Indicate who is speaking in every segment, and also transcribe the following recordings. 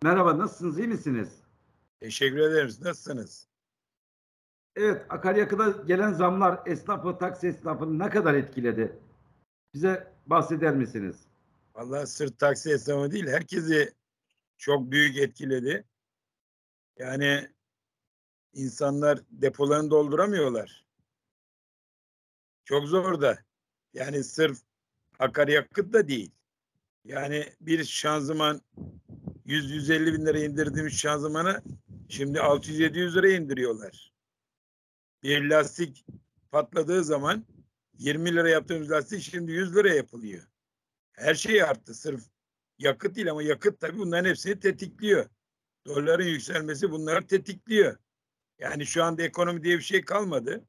Speaker 1: Merhaba, nasılsınız, iyi misiniz?
Speaker 2: Teşekkür ederiz. Nasılsınız?
Speaker 1: Evet, akaryakıta gelen zamlar esnafı, taksi esnafını ne kadar etkiledi? Bize bahseder misiniz?
Speaker 2: Vallahi sırf taksi esnafı değil, herkesi çok büyük etkiledi. Yani insanlar depolarını dolduramıyorlar. Çok zor da. Yani sırf akaryakıt da değil. Yani bir şanzıman 100-150 bin lira indirdiğimiz şanzımana şimdi 600-700 liraya indiriyorlar. Bir lastik patladığı zaman 20 lira yaptığımız lastik şimdi 100 lira yapılıyor. Her şey arttı. Sırf yakıt değil ama yakıt tabii bunların hepsini tetikliyor. Doların yükselmesi bunları tetikliyor. Yani şu anda ekonomi diye bir şey kalmadı.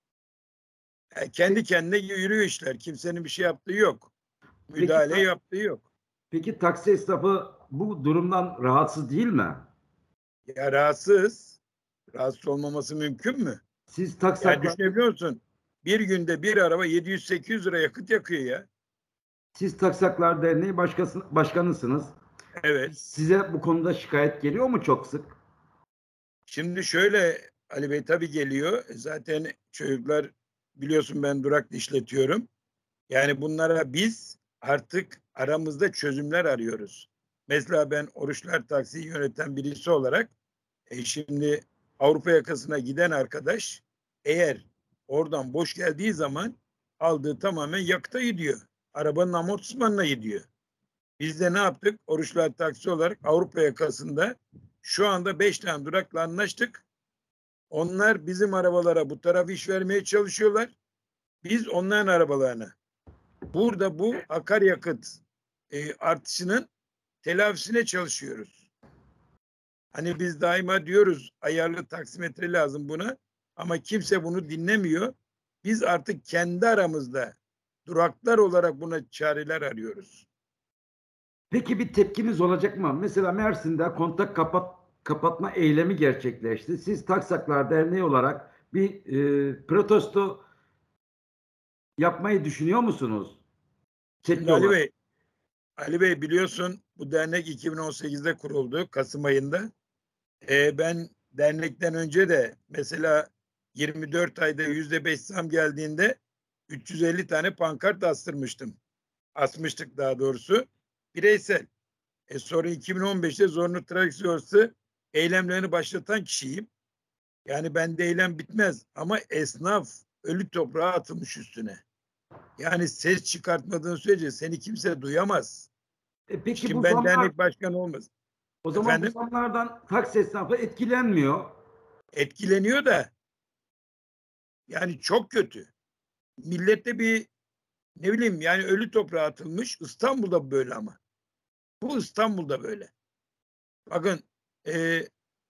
Speaker 2: Kendi
Speaker 1: Pe-
Speaker 2: kendine yürüyor işler. Kimsenin bir şey yaptığı yok.
Speaker 1: Peki,
Speaker 2: Müdahale yaptığı yok.
Speaker 1: peki taksi esnafı bu durumdan rahatsız değil mi?
Speaker 2: Ya rahatsız. Rahatsız olmaması mümkün mü?
Speaker 1: Siz taksi
Speaker 2: Yani
Speaker 1: hakları,
Speaker 2: düşünebiliyor musun? Bir günde bir araba 700-800 lira yakıt yakıyor ya.
Speaker 1: siz Taksi Hakları Derneği başkanısınız.
Speaker 2: Evet.
Speaker 1: Size bu konuda şikayet geliyor mu çok sık?
Speaker 2: Şimdi şöyle Ali Bey tabii geliyor. Zaten çocuklar biliyorsun ben durak işletiyorum. Yani bunlara biz artık aramızda çözümler arıyoruz. Mesela ben Oruçlar Taksi'yi yöneten birisi olarak şimdi Avrupa yakasına giden arkadaş eğer oradan boş geldiği zaman aldığı tamamen yakıta gidiyor. Arabanın amortismanına gidiyor. Biz de ne yaptık? Oruçlar Taksi olarak Avrupa yakasında şu anda 5 tane durakla anlaştık. Onlar bizim arabalara bu taraf iş vermeye çalışıyorlar. Biz onların arabalarına. Burada bu akaryakıt artışının telafisine çalışıyoruz. Hani biz daima diyoruz ayarlı taksimetre lazım buna ama kimse bunu dinlemiyor. Biz artık kendi aramızda duraklar olarak buna çareler arıyoruz.
Speaker 1: Peki bir tepkiniz olacak mı? Mesela Mersin'de kapatma eylemi gerçekleşti. Siz Taksi Hakları Derneği olarak bir protesto yapmayı düşünüyor musunuz?
Speaker 2: Şimdi
Speaker 1: Tepki
Speaker 2: Ali
Speaker 1: olarak.
Speaker 2: Bey, Ali Bey biliyorsun bu dernek 2018'de kuruldu Kasım ayında. Ben dernekten önce de mesela 24 ayda %5 zam geldiğinde 350 tane pankart astırmıştım. Asmıştık daha doğrusu. Bireysel. Sonra 2015'te zorunlu trafik sigortası eylemlerini başlatan kişiyim. Yani bende eylem bitmez ama esnaf ölü toprağa atılmış üstüne. Yani ses çıkartmadığın sürece seni kimse duyamaz.
Speaker 1: Peki
Speaker 2: Şimdi
Speaker 1: bu
Speaker 2: ben
Speaker 1: zamlar
Speaker 2: dernek başkanı olmaz.
Speaker 1: o zaman bu
Speaker 2: Efendim
Speaker 1: zamlardan taksi esnafı etkilenmiyor.
Speaker 2: etkileniyor da yani çok kötü. Millette bir ne bileyim yani ölü toprağa atılmış. İstanbul'da böyle ama. Bu İstanbul'da böyle. Bakın e,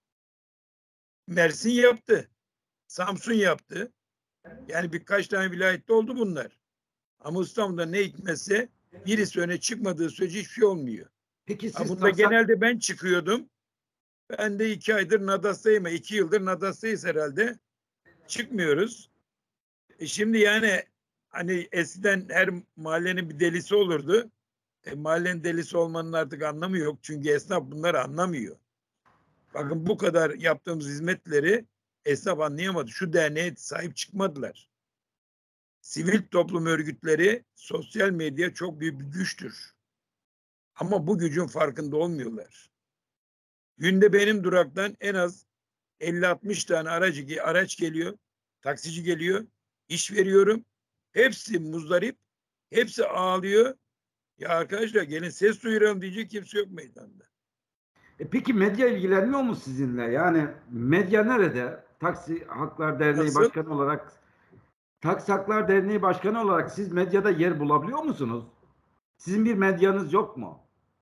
Speaker 2: Mersin yaptı. Samsun yaptı. Yani birkaç tane vilayette oldu bunlar. Ama İstanbul'da ne hikmetse birisi öne çıkmadığı sürece hiçbir şey olmuyor.
Speaker 1: Peki
Speaker 2: Ha
Speaker 1: siz
Speaker 2: bunda
Speaker 1: taksak
Speaker 2: genelde ben çıkıyordum. Ben de 2 aydır Nadas'tayım. 2 yıldır Nadas'tayız herhalde. Çıkmıyoruz. Şimdi yani hani eskiden her mahallenin bir delisi olurdu. Mahallenin delisi olmanın artık anlamı yok. Çünkü esnaf bunları anlamıyor. Bakın bu kadar yaptığımız hizmetleri esnaf anlayamadı. Şu derneğe sahip çıkmadılar. Sivil toplum örgütleri sosyal medya çok büyük bir güçtür. Ama bu gücün farkında olmuyorlar. Günde benim duraktan en az 50-60 tane araç geliyor. Taksici geliyor. İş veriyorum. Hepsi muzdarip. Hepsi ağlıyor. Ya arkadaşlar gelin ses duyuralım diyecek kimse yok meydanda.
Speaker 1: peki medya ilgilenmiyor mu sizinle? Yani medya nerede? Taksi Haklar Derneği
Speaker 2: Nasıl?
Speaker 1: Başkanı olarak Taksi Haklar Derneği Başkanı olarak siz medyada yer bulabiliyor musunuz? Sizin bir medyanız yok mu?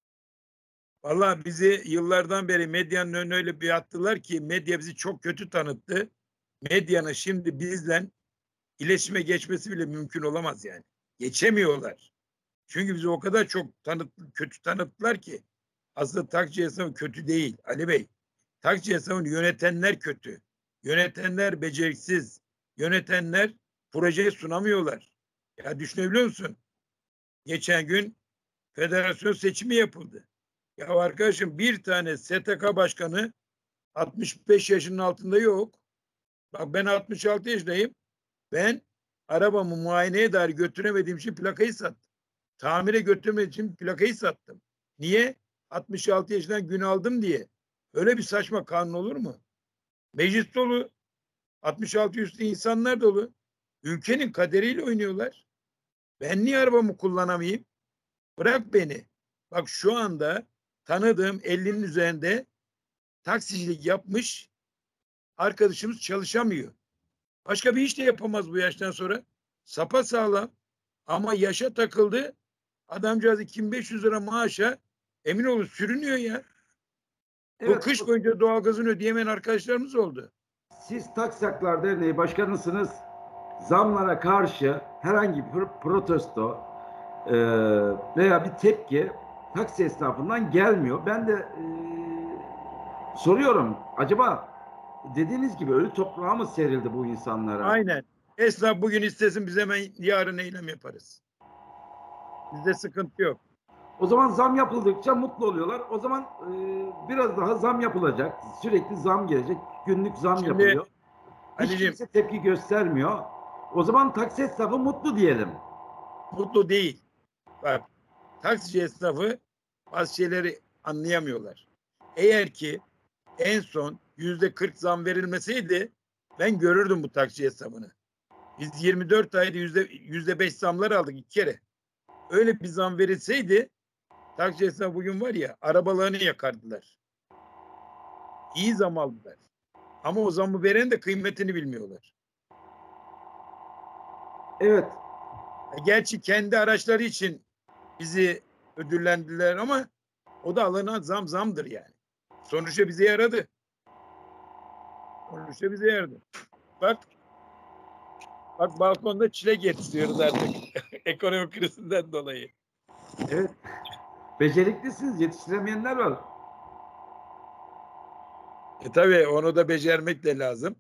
Speaker 2: Vallahi bizi yıllardan beri medyanın önüne öyle bir attılar ki medya bizi çok kötü tanıttı. Medyanın şimdi bizle iletişime geçmesi bile mümkün olamaz yani. Geçemiyorlar. Çünkü bizi o kadar çok kötü tanıttılar ki aslında taksi esnafı kötü değil Ali Bey. Taksi esnafını yönetenler kötü. Yönetenler beceriksiz. Yönetenler projeyi sunamıyorlar. Ya düşünebiliyor musun? Geçen gün federasyon seçimi yapıldı. Ya arkadaşım, bir tane STK başkanı 65 yaşının altında yok. Bak ben 66 yaşındayım. Ben arabamı muayeneye dair götüremediğim için plakayı sattım. Tamire götürmediğim için plakayı sattım. Niye? 66 yaşından gün aldım diye. Öyle bir saçma kanun olur mu? Meclis dolu. 66 üstü insanlar dolu. Ülkenin kaderiyle oynuyorlar. Ben niye arabamı kullanamayayım? Bırak beni. Bak şu anda tanıdığım 50'nin üzerinde taksicilik yapmış arkadaşımız çalışamıyor. Başka bir iş de yapamaz bu yaştan sonra. Sapasağlam ama yaşa takıldı. Adamcağız 2500 lira maaşa emin olun sürünüyor ya.
Speaker 1: Evet,
Speaker 2: Bu kış boyunca doğalgazını ödeyemeyen arkadaşlarımız oldu.
Speaker 1: siz Taksi Hakları Derneği Başkanısınız. Zamlara karşı herhangi bir protesto veya bir tepki taksi esnafından gelmiyor. Ben de soruyorum, acaba dediğiniz gibi ölü toprağa mı serildi bu insanlara?
Speaker 2: Aynen. Esnaf bugün istesin, biz hemen yarın eylem yaparız. Bizde sıkıntı yok.
Speaker 1: O zaman zam yapıldıkça mutlu oluyorlar. O zaman biraz daha zam yapılacak. Sürekli zam gelecek. Günlük zam
Speaker 2: Şimdi,
Speaker 1: yapılıyor. Hiç
Speaker 2: Ali'cim,
Speaker 1: kimse tepki göstermiyor. O zaman taksi esnafı mutlu diyelim.
Speaker 2: mutlu değil. Bak, taksici esnafı bazı şeyleri anlayamıyorlar. Eğer ki en son %40 zam verilmeseydi ben görürdüm bu taksi esnafını. Biz 24 ayda %5 zamlar aldık 2 kere. Öyle bir zam verilseydi taksi esnafı bugün var ya, arabalarını yakardılar. İyi zam aldılar. Ama o zamı veren de kıymetini bilmiyorlar.
Speaker 1: Evet.
Speaker 2: Gerçi kendi araçları için bizi ödüllendirdiler ama o da alınan zamdır yani. Sonuçta bize yaradı. Bak balkonda çilek yetiştiriyoruz artık. Ekonomik krizinden dolayı.
Speaker 1: Evet. Beceriklisiniz. Yetiştiremeyenler var.
Speaker 2: Tabii onu da becermek de lazım.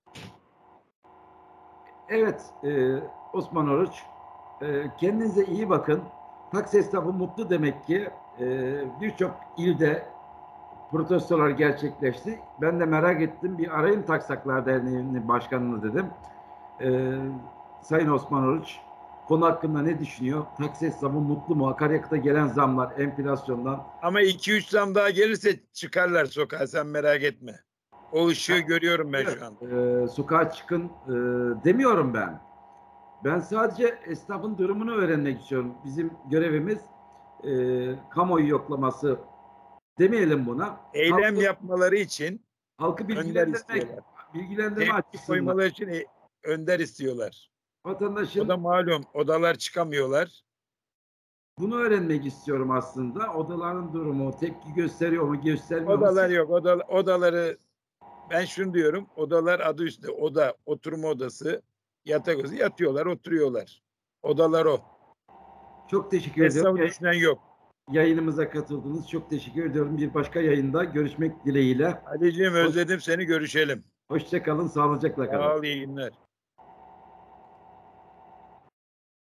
Speaker 1: Evet. Osman Oruç. Kendinize iyi bakın. Taksi esnafı mutlu demek ki. Birçok ilde protestolar gerçekleşti. Ben de merak ettim. Bir arayın Taksi Hakları Derneği'nin başkanını dedim. Sayın Osman Oruç, konu hakkında ne düşünüyor? Taksi esnafı mutlu mu? Akaryakıta gelen zamlar, enflasyondan.
Speaker 2: Ama 2-3 zam daha gelirse çıkarlar sokağa, sen merak etme. O ışığı görüyorum ben şu an.
Speaker 1: Sokağa çıkın demiyorum ben. Ben sadece esnafın durumunu öğrenmek istiyorum. Bizim görevimiz kamuoyu yoklaması demeyelim buna.
Speaker 2: Eylem yapmaları için
Speaker 1: Halkı
Speaker 2: önder istiyorlar.
Speaker 1: bilgilendirme
Speaker 2: Tepki
Speaker 1: açısından.
Speaker 2: koymaları için önder istiyorlar.
Speaker 1: Vatandaşın
Speaker 2: O da malum, odalar çıkamıyorlar.
Speaker 1: bunu öğrenmek istiyorum aslında. Odaların durumu, tepki gösteriyor mu, göstermiyor mu?
Speaker 2: Odalar yok. Odaları, ben şunu diyorum. Odalar adı üstünde. Oda, oturma odası, yatak odası. Yatıyorlar, oturuyorlar. Odalar o.
Speaker 1: Çok teşekkür ediyorum.
Speaker 2: Esnafı düşünen yok.
Speaker 1: Yayınımıza katıldınız. Çok teşekkür ediyorum. Bir başka yayında görüşmek dileğiyle.
Speaker 2: Ali'ciğim özledim seni, görüşelim.
Speaker 1: Hoşça kalın, sağlıcakla kalın.
Speaker 2: Sağ ol, iyi günler.